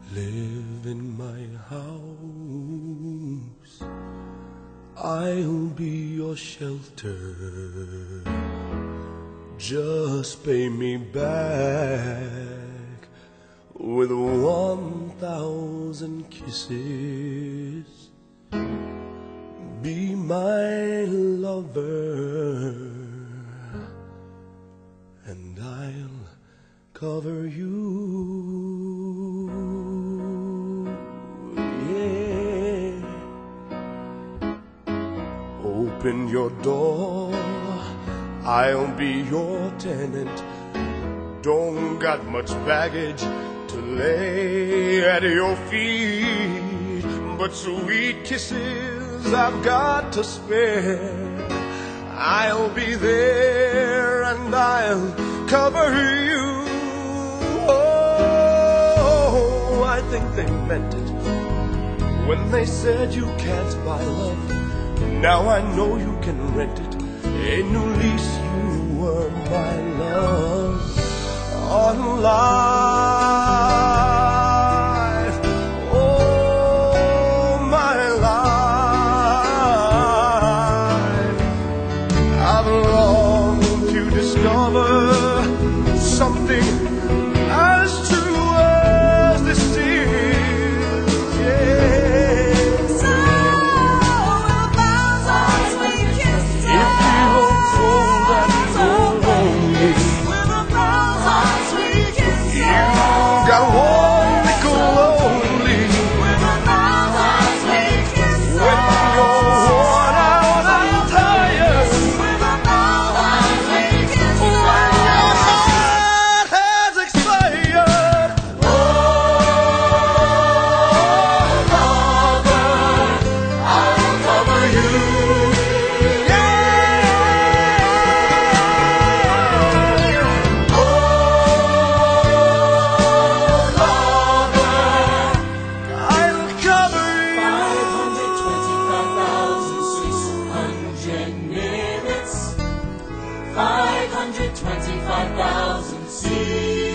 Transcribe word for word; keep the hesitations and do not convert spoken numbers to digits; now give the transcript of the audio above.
Live in my house, I'll be your shelter. Just pay me back with one thousand kisses. Be my lover, and I'll cover you. Yeah. Open your door, I'll be your tenant. Don't got much baggage to lay at your feet, but sweet kisses I've got to spare. I'll be there and I'll cover you. Oh, I think they meant it when they said you can't buy love. Now I know you can rent it. A new lease, you were my love. On life, oh my life, I've longed to discover something as true as this is, yeah. So will bounce our sweet kisses. If you won't hold that so lonely, got one nickel only. When you're worn out and tired, when your heart has expired. Oh, lover, I'll cover you. Yeah. Oh, five hundred twenty-five thousand seasons.